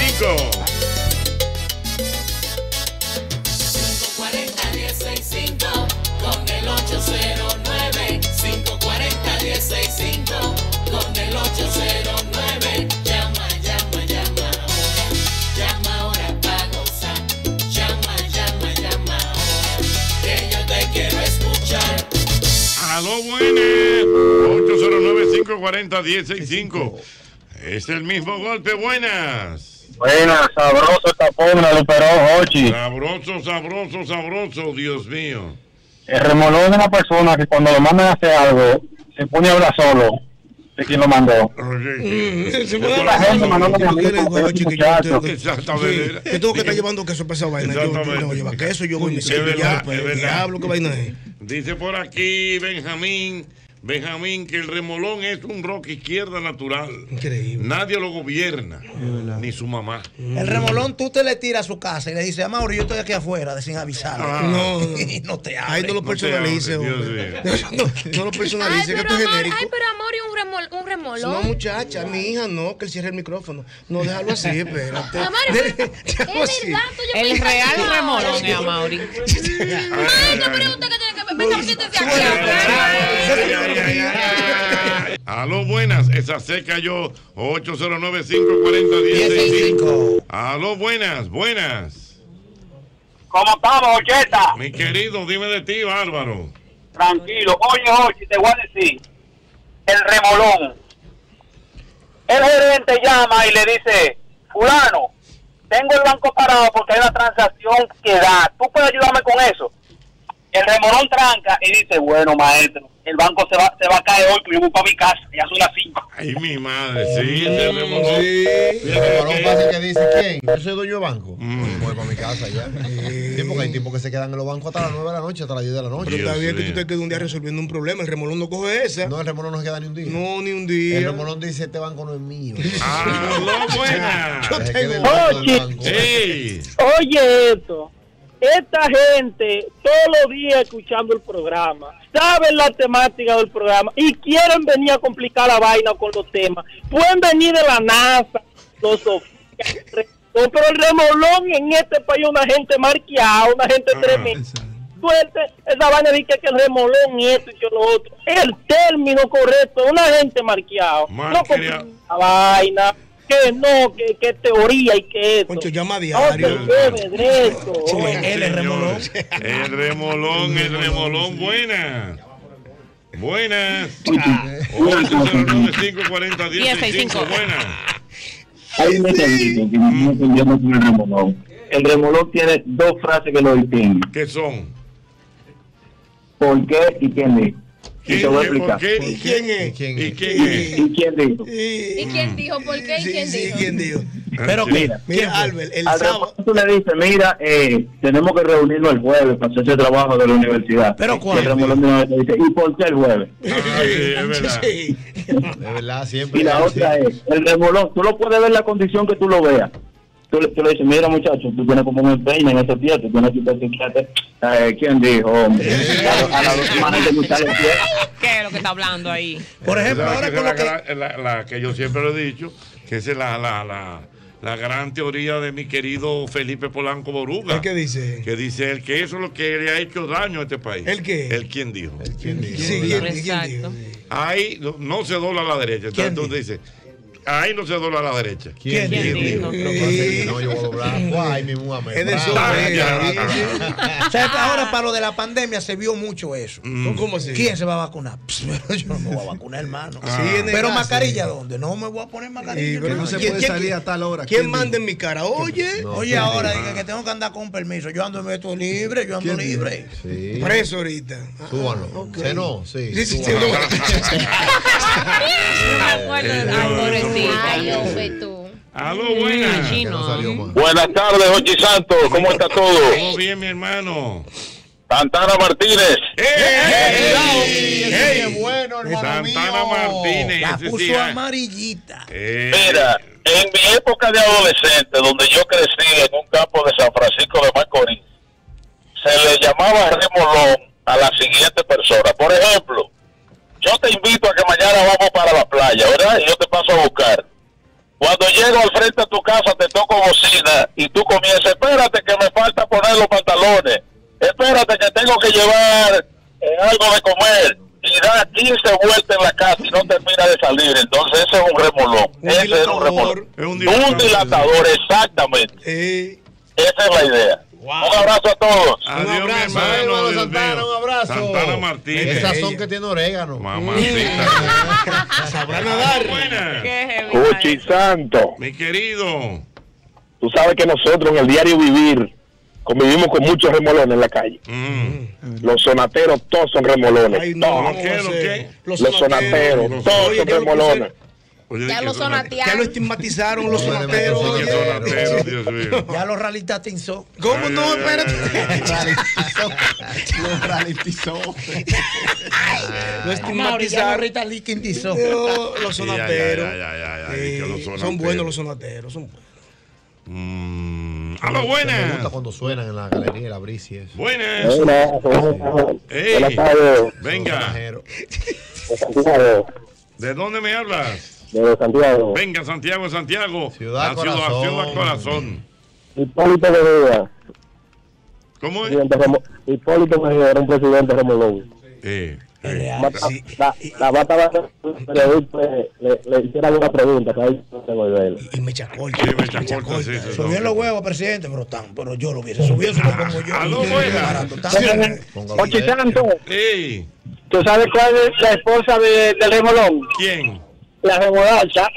cinco. cuarenta, diez sesenta y cinco con el ocho cero nueve, cinco cuarenta, diez sesenta y cinco con el ocho cero nueve. Llama, llama, llama ahora. Llama ahora para gozar. Llama, llama, llama ahora. Que yo te quiero escuchar. Aló, buenas. ocho cero nueve, cinco cuatro cero, diez sesenta y cinco. Es el mismo golpe, buenas. Buenas, sabroso tapón, me lo operó Jochi. Sabroso, sabroso, sabroso, Dios mío. El remolón es una persona que cuando lo mandan a hacer algo, se pone a hablar solo de quien lo mandó. Se puede hablar solo, mandándome a mí como que es un muchacho. Exactamente. Yo tengo que estar llevando queso para esa vaina. Yo, yo tengo que llevar queso, yo voy y me Es siento verdad, ya. es Pues, verdad. diablo, qué vaina es. Dice por aquí Benjamín, Benjamín, que el remolón es un rock izquierda natural. Increíble. Nadie lo gobierna, ni su mamá. El remolón tú te le tiras a su casa y le dices, Amaury, yo estoy aquí afuera, de sin avisar. Ah. No, y no te Ahí abre. no lo No te personalice, abre, Dios hombre. mío. No, no lo personalice, Ay, que pero esto es amor, genérico. ay, pero amor y un, remol, un remolón. No, muchacha, mi hija no, que él cierre el micrófono. No, déjalo así, espérate. Amor, Déjalo es así. verdad, tú yo El pensaba real que- remolón es Amaury. Ay, no, pero usted que tiene que venga, siéntese aquí. Aló, buenas. Esa se cayó. ocho cero nueve, cinco cuatro cero, diez sesenta y cinco. Aló, buenas, buenas. ¿Cómo estamos, Ocheta? Mi querido, dime de ti, Bárbaro. Tranquilo. Oye, Ochi, te voy a decir. El remolón. El gerente llama y le dice, fulano, tengo el banco parado porque hay una transacción que da. ¿Tú puedes ayudarme con eso? El remolón tranca y dice, bueno, maestro, el banco se va, se va a caer hoy, pero yo voy para mi casa, ya son las cinco. Ay, mi madre, sí, el remolón. Sí, el remolón fácil que dice, ¿quién? Yo soy dueño de banco. Mm. Voy para mi casa ya. Sí, porque hay tipos que se quedan en los bancos hasta las nueve de la noche, hasta las diez de la noche. Pero está bien que tú te quedes un día resolviendo un problema. El remolón no coge esa. No, el remolón no se queda ni un día. No, ni un día. El remolón dice, este banco no es mío. Aló, buenas. Yo tengo Oye, oye esto. Esta gente todos los días escuchando el programa, saben la temática del programa y quieren venir a complicar la vaina con los temas. Pueden venir de la NASA, los sofias, pero el remolón en este país es una gente marqueada, una gente tremenda. Suerte, esa vaina dice que el remolón y esto y que lo otro. El término correcto, una gente marqueada. No complica la vaina. Que no, que, que teoría y que esto. Concho, llama a No diario. se lleve de eso. Él es remolón. El remolón, el remolón, buenas. Buenas. ocho cero nueve, cinco cuatro cero, diez sesenta y cinco. Buenas. Hay un detallito que no entendemos con el remolón. El remolón tiene dos frases que lo distinguen. ¿Qué son? ¿Por qué y quién dijo? Y te voy a explicar. ¿Y quién es? ¿Y quién es? ¿Y quién dijo? ¿Y quién dijo? ¿Por qué? ¿Y quién Sí, dijo? ¿quién dijo? Pero mira, Mira, Albert, el al sábado. remolón tú le dices, mira, eh, tenemos que reunirnos el jueves para hacer ese trabajo de la universidad. ¿Pero cuál? Y el remolón de una vez te dice, ¿y por qué el jueves? Ah, sí, es verdad. Sí. De verdad, siempre. Y la otra es, el remolón, tú lo puedes ver la condición que tú lo veas. Tú, le- tú le dices, mira muchacho, tú tienes como un empeño en estos días, tú tienes que psiquiatra. Eh, ¿Quién dijo, hombre? A, a las dos semanas de gustar el pie. ¿Qué es lo que está hablando ahí? Por ejemplo, Esa- ahora esa con es lo que... la, gra- la- la que yo siempre lo he dicho, que esa es la, la, la, la gran teoría de mi querido Felipe Polanco Boruga. ¿El qué dice? Que dice él que eso es lo que le ha hecho daño a este país. ¿El qué? El quien dijo. ¿Quién dijo? Sí, ¿quién, quién Exacto. dijo? Ahí no, no se dobla a la derecha. Entonces ¿Quién tú dices, ahí no se dobla a la derecha. ¿Quién dijo? No, yo voy a doblar. Guay, mi mujer. Es de su O sea, que ahora para lo de la pandemia se vio mucho eso. ¿Cómo así? ¿Quién se va a vacunar? Pss, pero yo no me voy a vacunar, hermano. Ah. Pero Sí, mascarilla, ¿dónde? No me voy a poner mascarilla. pero no se ¿Quién- puede quién- salir a tal hora. ¿Quién manda en mi cara? Oye. Oye, ahora diga que tengo que andar con permiso. Yo ando en esto libre, yo ando ¿Quién dijo? libre. Sí. Preso ahorita. Súbanlo. ¿Sí no? Sí. Sí, sí, sí, súbanlo. Ay, hombre, tú. Aló, buenas. Buenas tardes, Jochi Santos. ¿Cómo está todo? Todo bien, mi hermano. Santana Martínez. ¡Qué bueno, hermano Santana mío! Martínez. La ese puso sí, ah. amarillita. Eh, Mira, en mi época de adolescente, donde yo crecí en un campo de San Francisco de Macorís, se le llamaba remolón a la siguiente persona. Por ejemplo, yo te invito a que mañana vamos para la playa, ¿verdad? Y yo te paso a buscar. Cuando llego al frente de tu casa te toco bocina y tú comienzas, espérate que me falta poner los pantalones, espérate que tengo que llevar eh, algo de comer, y da quince vueltas en la casa y no termina de salir. Entonces ese es un remolón. Un ese es un dilatador. remolón. Es un Un dilatador. dilatador, exactamente. Eh, Esa es la idea. Un abrazo a todos. Adiós, mi abrazo, hermano. hermano Dios Santana, mío. un abrazo. Santana Martínez. El sazón que tiene orégano. Mamacita. sabrá nadar. Buenas. Jochi Santo, Mi querido. tú sabes que nosotros en el diario vivir convivimos con muchos remolones en la calle. Mm. Los sonateros todos son remolones. Ay, no, todos. ¿Lo qué? ¿Lo qué? Los Los sonateros, Los todos Oye, son ya lo remolones. Oye, Ya que lo son- sonatearon. Ya lo estigmatizaron los No, sonateros. no, no, que oye. sonateros, Dios mío. Ya los ralitatizó. ¿Cómo Ay, no? ay, Espérate. Lo ralentizó. Lo Mauri, ya estigmatizaron. Rita liquintizó. Los Ya, ya, sonateros. ya, ya, ya, ya, Eh, que los son sonateros. buenos los sonateros. Son buenos. Mm. Aló, Me buenas. gusta cuando suenan en la galería, la brisa y eso. Buenas. Ey, Buenas tardes, venga. Sonajero. de Santiago. ¿De dónde me hablas? De Santiago. Venga, Santiago, Santiago. Ciudad la ciudad, Corazón. ciudad corazón. Hipólito Mejía. ¿Cómo es? presidente Remo- Hipólito Mejía era un presidente remolón. Eh, Real, Mata- sí. La, la bata va a ser un periodista, le, le, le hicieran una pregunta para ahí no devolverla. Y me chacorta. sí, me echa corta, sí, sí, Subió sí. los huevos, presidente, pero tan, pero yo lo hubiese subido, se lo pongo yo. Aló, buena. Barato, tan- Póngalo Oye, usted. Santo, Ey, ¿tú sabes cuál es la esposa de, del remolón? ¿quién? La remolacha.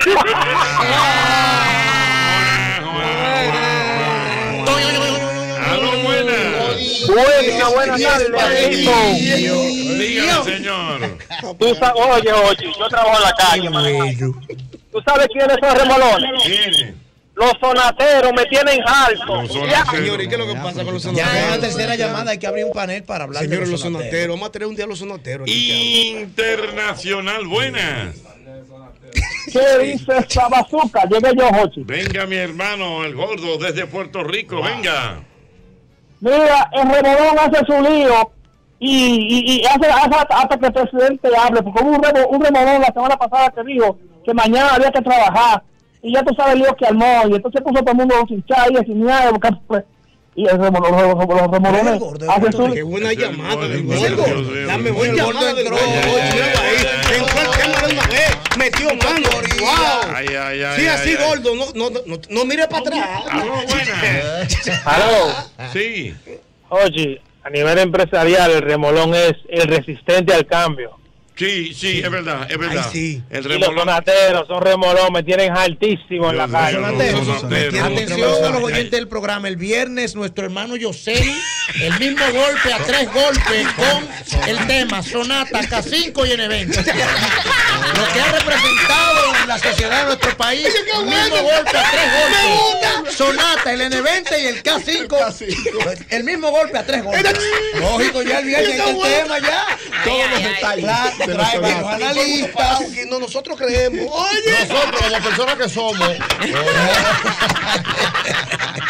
Aló, buena. Buena, buena tarde. Dígame, señor. Tú sabes, oye, oye, yo trabajo en la calle, man. ¿Tú sabes quiénes son remolones? ¿Quién? Los sonateros me tienen alto. Los Ya, sonateros. señores, ¿y qué es lo que pasa con los Ya en la sonateros? tercera llamada hay que abrir un panel para hablar Señores, de los sonateros. Vamos a tener un día los sonateros. aquí que Internacional, buenas. ¿Qué dice esta bazooka? Llegué yo, Jochi. Venga, mi hermano, el gordo, desde Puerto Rico, venga. Mira, el remolón hace su lío y, y, y hace, hace hasta que el presidente hable, porque hubo un, remo- un remolón la semana pasada que dijo que mañana había que trabajar y ya tú sabes el lío que armó y entonces puso todo el mundo sin chai, sin nada, buscar, pues, y el remolón, los, los, los remolones El gordo, el hacen gordo. su Qué buena Es el llamada gordo, del el gordo. gordo, Dios mío. Dame buena El gordo llamada del entró, gordo. ay, Míralo ay, ahí. ay, Entró el tema de una vez. Metió mano. Wow. Ay, ay, ay. Sí, ay, así ay. gordo. No, no, no, no mire para atrás. Aló, buenas. Aló. Sí. Oye, a nivel empresarial el remolón es el resistente al cambio. Sí, sí, es verdad, es verdad. Ay, sí. El Y los remolón. sonateros son remolón, me tienen altísimo en la Dios calle. mío, Sonateros. los sonateros. Atención a los oyentes del programa. El viernes, nuestro hermano Yosel, el mismo golpe a tres golpes con el tema Sonata, K cinco y N-evento. Lo que ha representado en la sociedad de nuestro país, el mismo golpe a tres golpes. Sonata, el N veinte y el K cinco. El mismo golpe a tres golpes. Lógico, ya el viernes hay el tema ya. Todos los detalles. Claro, de los trae sonatas. varios analistas. Que no, nosotros creemos. Oye. Nosotros, como personas que somos,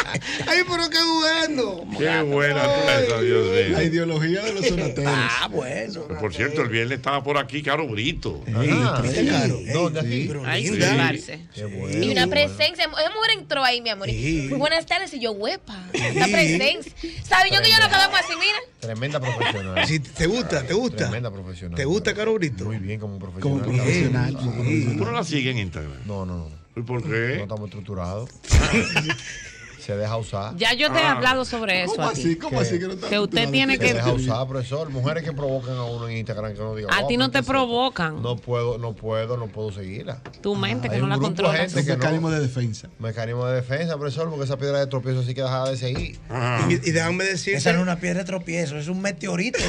Ay, pero qué bueno. Qué buena tú esa, Dios mío. La ideología de los sonateros. Ah, bueno. Por cierto, el viernes estaba por aquí Caro Brito. Ah, ¿Viste, sí. Caro? ¿Dónde aquí? Pero Ay, sí, linda. parce. Qué bueno. Y una presencia. Esa mujer entró ahí, mi amor. y, Muy buenas tardes. Y yo, huepa. Esta presencia. ¿Sabes yo que yo no quedamos así, mira? Tremenda profesional. Sí, ¿te gusta? ¿Te gusta? Tremenda profesional. ¿Te gusta, Caro Brito? Muy bien como profesional. Como profesional. como profesional. ¿Tú no la sigues en Instagram? No, no, no. ¿Y por No qué? estamos estructurados. Se deja usar. Ya yo te he Ah. hablado sobre eso ¿Cómo a ti. así? ¿Cómo ¿Qué? así que no está Que usted estructurado? tiene Se que- deja usar, profesor. Mujeres que provocan a uno en Instagram que no digan. A oh, ti no pero te entonces provocan. No puedo, no puedo, no puedo seguirla. Tu mente Hay que no un la grupo de controlas. gente Un que mecanismo no- de defensa. Mecanismo de defensa, profesor, porque esa piedra de tropiezo sí que deja de seguir. Ajá. Y, y déjame decirte. Esa no es una piedra de tropiezo, es un meteorito.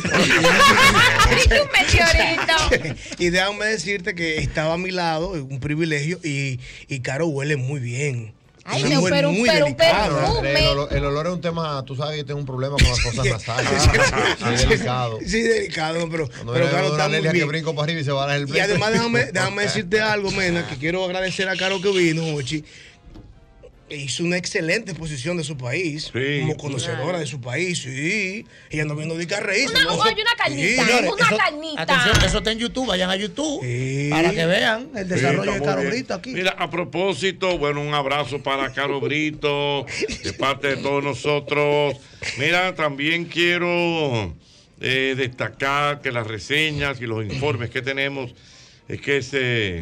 Es un meteorito. Y déjame decirte que estaba a mi lado, un privilegio, y, y Caro huele muy bien. Ay, Una no, mujer pero- muy pero un delicada. perfume. El, olor, el olor es un tema, tú sabes que yo tengo un problema con las cosas nasales. Es delicado. Sí, delicado, pero, Cuando pero viene Caro una está muy alergia que bien. brinco para arriba y se va a dar el Y además déjame, déjame decirte algo, Mena, que quiero agradecer a Caro que vino, Ochi. Hizo una excelente exposición de su país, Sí. como conocedora de su país, sí. Ella no vino de que a reírse, Una, ¿no? oye, una carnita. Señores, una eso- carnita. Atención, eso está en YouTube, vayan a YouTube Sí. para que vean el Sí, desarrollo está de muy Caro bien. Brito aquí. Mira, a propósito, bueno, un abrazo para Caro Brito, de parte de todos nosotros. Mira, también quiero eh, destacar que las reseñas y los informes que tenemos es que ese,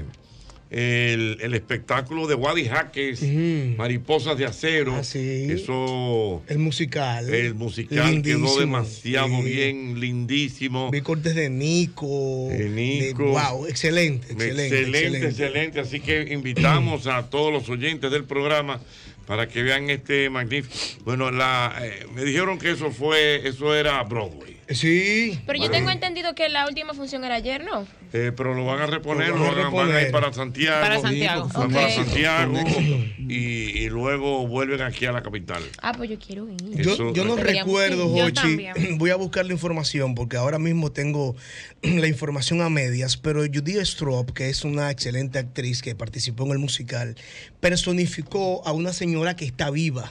el, el espectáculo de Wadi Jaques, Mariposas de Acero, Ah, sí. eso, El musical. el musical Lindísimo. quedó demasiado Sí. bien, lindísimo. Vi cortes de Nico. De Nico. de- wow, excelente, excelente. Excelente, excelente. Así que invitamos a todos los oyentes del programa para que vean este magnífico. Bueno, la, eh, me dijeron que eso fue, eso era Broadway. Sí. Pero yo tengo entendido que la última función era ayer, ¿no? Eh, pero lo van a reponer, Lo lo van a van, a- van a ir reponer. para Santiago. Para Santiago, Van para ok. Santiago y, y luego vuelven aquí a la capital. Ah, pues yo quiero ir. Yo, Eso- yo no Deberíamos recuerdo, ir. Yo Jochi. también. Voy a buscar la información porque ahora mismo tengo la información a medias. Pero Judith Strop, que es una excelente actriz que participó en el musical, personificó a una señora que está viva.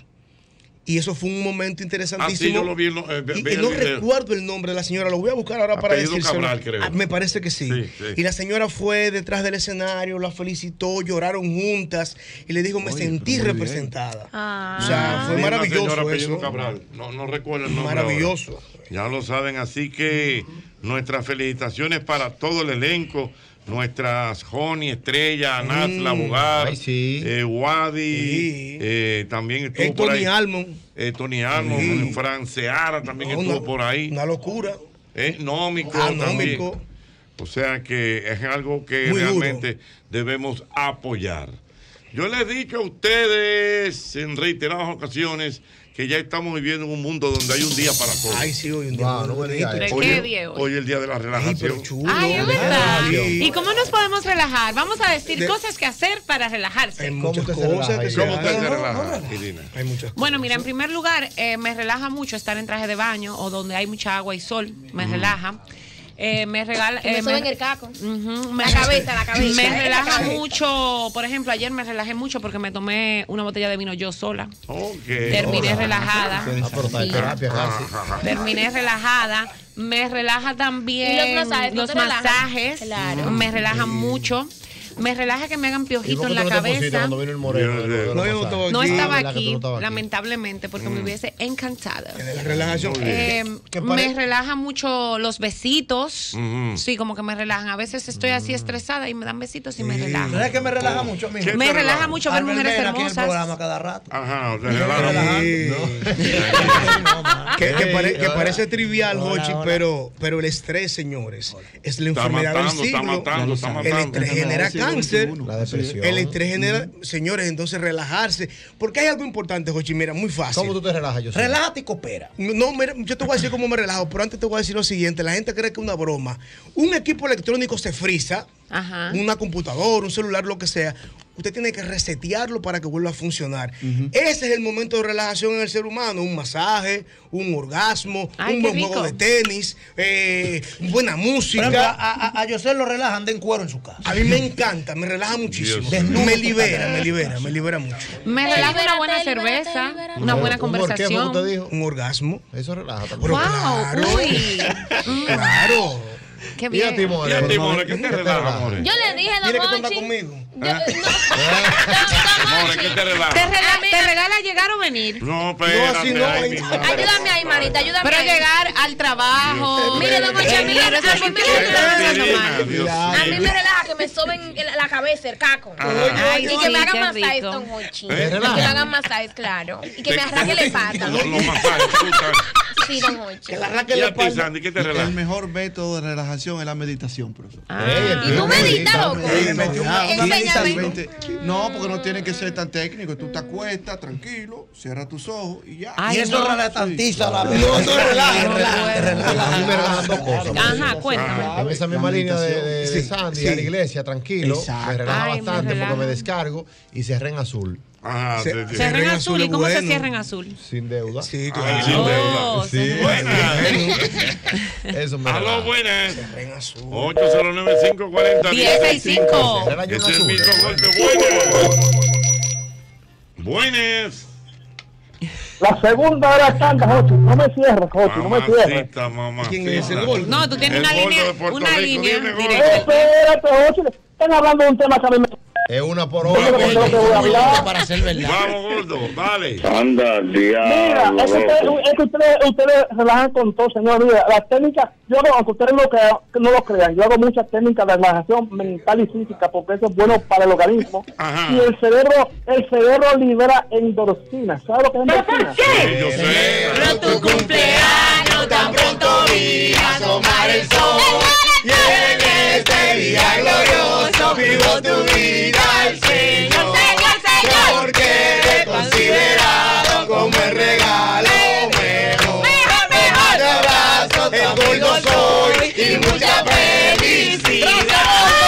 Y eso fue un momento interesantísimo. Ah, sí, yo lo vi en lo- eh, vi- y, vi y el no video. recuerdo el nombre de la señora, lo voy a buscar ahora para Apellido decirlo. Cabral, creo. Me parece que sí. Sí, sí. Y la señora fue detrás del escenario, la felicitó, lloraron juntas y le dijo, me Oye, sentí pero muy bien. representada. Ah. O sea, fue Sí, una maravilloso señora apellido eso. Cabral. No, no recuerdo el nombre. Maravilloso. ahora. Ya lo saben, así que nuestras felicitaciones para todo el elenco. Nuestras Joni, Estrella, Naz, Mm. la abogada, Ay, sí. eh, Wadi, Sí. eh, también estuvo Es por Tony ahí. Almond. Eh, Tony Almond, Sí. Fran Seara también No, estuvo una- por ahí. Una locura. Eh, Nómico Ah, también. Nómico. O sea que es algo que Muy duro. realmente debemos apoyar. Yo les he dicho a ustedes en reiteradas ocasiones que ya estamos viviendo en un mundo donde hay un día para todo. Ay, sí, hoy un día. Wow, muy no me bonito. digas ¿De eso. qué Hoy, día hoy? hoy es el día de la Ay, relajación. pero chulo. Ay, es verdad. Sí. ¿Y cómo nos podemos relajar? Vamos a decir De- cosas que hacer para relajarse. Hay ¿Cómo muchas usted se cosas relaja, que se ¿Cómo usted hacen. se No, relaja, no, no. Irina? Hay muchas cosas. Bueno, mira, en primer lugar, eh, me relaja mucho estar en traje de baño o donde hay mucha agua y sol. Me relaja. Eh, me regala. Que me eh, suben el caco. Ujú, me- La cabeza, la cabeza. Me La relaja cabeza. mucho. Por ejemplo, ayer me relajé mucho porque me tomé una botella de vino yo sola. Ok. Terminé relajada. Ah, pero está en Sí. terapia casi. Terminé relajada. Me relaja también ¿Y los masajes? ¿No los te relajan? masajes. Claro. Me relajan mucho. Me relaja que me hagan ¿Y piojito por en qué la tú no te pusiste cabeza. cuando vino el moreno? Yo- de los- de los No, yo no masajes? estaba No aquí. estaba ¿Verdad que tú aquí, no estabas aquí? lamentablemente, porque me hubiese encantado. De la relajación. Eh, ¿Qué me pare- relaja mucho los besitos. Ujú. Sí, como que me relajan. A veces estoy así estresada y me dan besitos y me ¿Sabes relajan. qué me relaja mucho a mí? ¿Qué Me te relaja relaja? mucho ver Albert mujeres Mena aquí en el hermosas. programa cada rato. Ajá, o sea, Me relaja. relaja. Sí. Que, que pare- que Hola. parece trivial, Hola, Jochi, hola. pero, pero el estrés, señores, es la Está enfermedad matando, del está siglo. matando, está El matando. estrés genera Siglo cáncer. veintiuno. La depresión. El estrés genera, señores, entonces relajarse. Porque hay algo importante, Jochi, mira, muy fácil. ¿Cómo tú te relajas, yo Relájate y coopera. No, mira, yo te voy a decir cómo me relajo, pero antes te voy a decir lo siguiente. La gente cree que es una broma. Un equipo electrónico se frisa Ajá. una computadora, un celular, lo que sea, usted tiene que resetearlo para que vuelva a funcionar. Ese es el momento de relajación en el ser humano, un masaje, un orgasmo, Ay, un qué buen juego rico. de tenis, eh, buena Por ejemplo, música. a, a, a José lo relajan de en cuero en su casa. A mí me encanta, me relaja muchísimo. Dios mío. Me libera, me libera, me libera mucho. Me relaja una buena cerveza, una buena conversación. Un orgasmo. Eso relaja Pero Wow, claro. uy. Claro. Qué Y a bien. ti, More. Y a ti, More, ¿qué te relaja, More? Yo le dije, Tiene que don contar Monchi. conmigo. More, ¿qué te relaja? ¿Te regala, ¿Te regala llegar o venir? No, espérate. así no, ay, ay, mi madre. Ayúdame ahí, Marita, ayúdame Pero ahí. llegar al trabajo. Mire, don Monchi, a mí me a mí me relaja. Serena, Dios A mí mío. me relaja que me soben la la cabeza, el caco. Ay, Y sí, que me hagan qué masajes, rico. don Monchi. ¿Eh? Que me hagan masajes, claro. Y que me arranque la espalda. Los los masajes, tú estás- Sí, don Monchi. ¿Y a ti, Sandy, qué te El relaja? mejor método de relajación es la meditación, profesor. ¿Y tú meditas, loco? Enséñame. No, porque no tiene que ser tan técnico. Tú te acuestas tranquilo, cierras tus ojos y ya. y eso no. relatantiza la No, vida. no, Eso relaja, A mí me relajan dos cosas. Ajá, cuéntame. En esa misma La línea de, meditación. de, de Sí, Sandy, sí. a la iglesia, tranquilo. Exacto. Me relaja Ay, me bastante relaja. porque me descargo y cerré en azul. Ajá, Se- sí, sí. Cierra en en azul. azul ¿Y es cómo se bueno. cierra en azul? Sin deuda. Sí, Ay, claro. sin Oh, deuda. Sí. Buenas. Eso me Aló, relaja. buenas. En azul. ocho cero nueve, cinco cuatro cero, diez sesenta y cinco. Cerré en Es el azul. mismo golpe. Buenas. Buenas. La segunda era tanta, Jochi. No me cierres, Jochi, no me cierres. Mamacita, mamacita. ¿Quién es el gol? No, tú tienes El una gordo línea, de Puerto una Rico, línea dime, gordo. directa. Espérate, Jochi. Están hablando de un tema que a mí me... Es una por Oye, hora. ¿de lo que voy a hablar? Para ser verdad. Vamos, gordo, dale. Anda, Mira, diablo. es que, ustedes, es que ustedes, ustedes relajan con todo, señor. Mira, las técnicas, yo hago, aunque ustedes lo crean, que no lo crean, yo hago muchas técnicas de relajación mental y física porque eso es bueno para el organismo. Ajá. Y el cerebro, el cerebro libera endorfinas. ¿Sabes lo que es endorfina? Sí, yo sé. Pero tu cumpleaños tan pronto vía asomar el sol. Y en este día glorioso vivo tu vida al Señor, porque eres considerado como el regalo mejor. Mejor, te abrazo, tan gordo soy y mucha felicidad.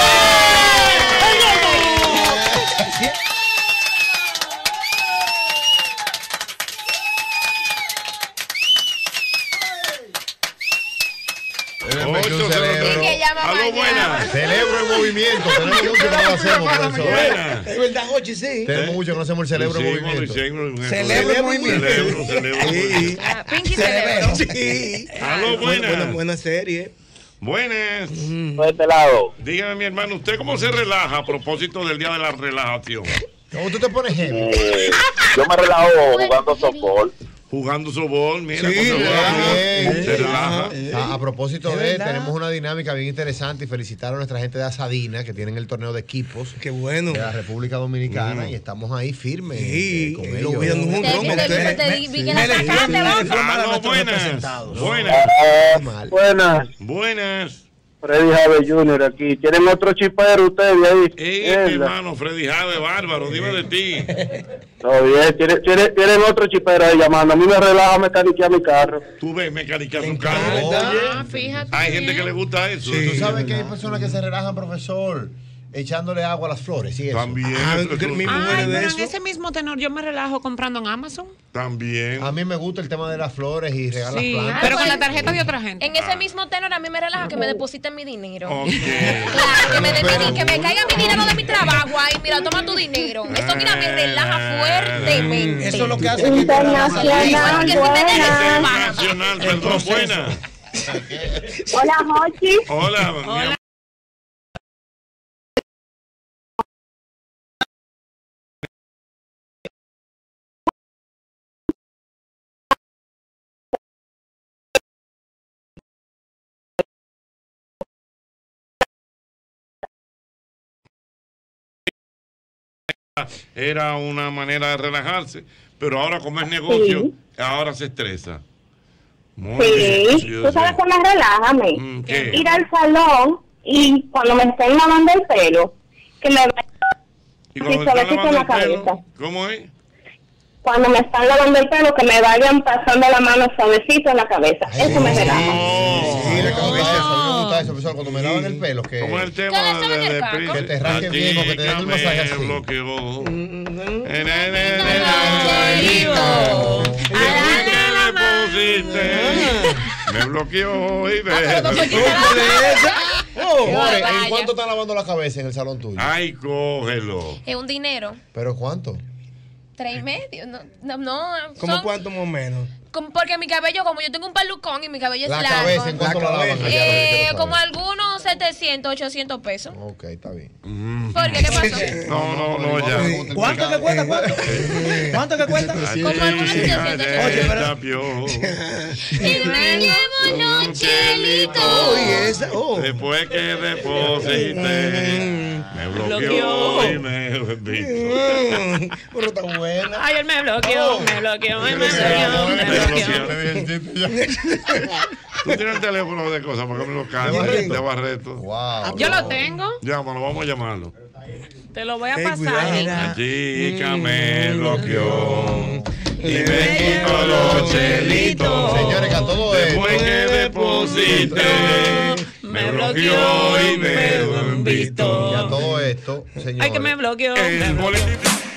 ocho cero nueve. Sí, que llama Aló, mañana. buenas. Cerebro en movimiento. Tenemos mucho que no lo hacemos, profesor. Buenas. Es verdad, Jochi, sí. Tenemos mucho que no hacemos el cerebro en Sí, movimiento. cerebro, Cerebro en movimiento. Cerebro, cerebro. Sí. Ah, Pinky cerebro. Sí. Aló, Buena, buenas. buena serie. Buenas. De este lado. Dígame, mi hermano, ¿usted cómo se relaja a propósito del día de la relajación? ¿Cómo tú te pones heavy? Eh, yo me relajo jugando softball. Jugando softball, mira, Sí, cómo se relaja. bien. Se relaja. A, a propósito Es de, verdad. tenemos una dinámica bien interesante y felicitar a nuestra gente de Asadina que tienen el torneo de equipos Qué bueno. de la República Dominicana Mm. y estamos ahí firmes Sí, eh, con eh, ellos. lo vi dando un Te- jonrón, te- te- ustedes. te di- vi que la Me le- sacaste, me le- loco. me le- Aló, nuestros buenas. representados. Buenas. Mal. Buenas, Buenas. Freddy Jave junior aquí. ¿Tienen otro chipero ustedes ahí? Ey, mi Mierda. hermano, Freddy Jave, bárbaro, dime de ti. Todo bien, ¿tienen, tienen, tienen otro chipero ahí llamando. A mí me relaja mecaniquear mi carro. Tú ves mecanicar un encanta. carro. Ah, fíjate. Hay gente que le gusta eso. Sí. Tú sabes que hay personas que se relajan, profesor, echándole agua a las flores y eso. También. Ah, eso- que mi mujer Ay, es de pero en eso. ese mismo tenor yo me relajo comprando en Amazon. También. A mí me gusta el tema de las flores y regalar Sí, las plantas. pero con la tarjeta de otra gente. En ese mismo tenor a mí me relaja que me depositen mi dinero. Ok. Claro, que me, den mi di- que me caiga mi dinero de mi trabajo ahí, mira, toma tu dinero. Eso, mira, me relaja fuertemente. Eso es lo que hace que Igual que si me den ese baja. Nacional, perdón, buena. Hola, Jochi. Hola, mi Hola. amor. Era una manera de relajarse, pero ahora como es negocio, Sí. ahora se estresa. Muy Sí, bien, yo tú sabes sé. que me relaja a mí. Mm, ¿qué? Ir al salón y cuando me estén lavando el pelo, que me Y cuando Sí, me se están le quita lavando la el pelo, cabeza. ¿cómo es? cuando me están lavando el pelo, que me vayan pasando la mano suavecito en la cabeza. Eso me relaja. Sí, la cabeza, eso a mí me gusta hablar de eso, profesor, cuando me lavan el pelo. Que, ¿Cómo es el tema de, de, de Prince? Que te rasquen bien o que te den un masaje así. Bloqueó. Me bloqueó y me. More, ¿en cuánto están lavando la cabeza en el salón tuyo? Ay, cógelo. Es un dinero. ¿Pero cuánto? Tres y medio. No, no, no. ¿Cómo son- cuánto más o menos? como- porque mi cabello, como yo tengo un pelucón y mi cabello es La largo. cabeza, ¿en cuánto la lavan allá? Eh, Quiero como saber. algunos setecientos, ochocientos pesos. Ok, está bien. ¿Por qué? ¿Qué pasó? No, no, no, ya. ¿Cuánto que cuesta? ¿Cuánto? ¿Cuánto que cuesta? Como algunos setecientos. Oye, pero- Y me llevo unos chelitos. Oye, esa. Oh. Después que deposité, me bloqueó y me invitó. Mm, Pero está buena. Ay, él me bloqueó, me bloqueó, él me bloqueó, me bloqueó. Tú tienes el teléfono de cosas para que me lo cambie. De Barreto. Wow. Yo lo tengo, Llámalo, vamos a llamarlo. te lo voy a Ey, pasar. cuidado. La chica me bloqueó y me quitó los chelitos. Señores, que a todo esto. Después que deposité, me bloqueó y me Y a invitó. todo esto, señores. Ay, que me bloqueó. El me bloqueó. boletín.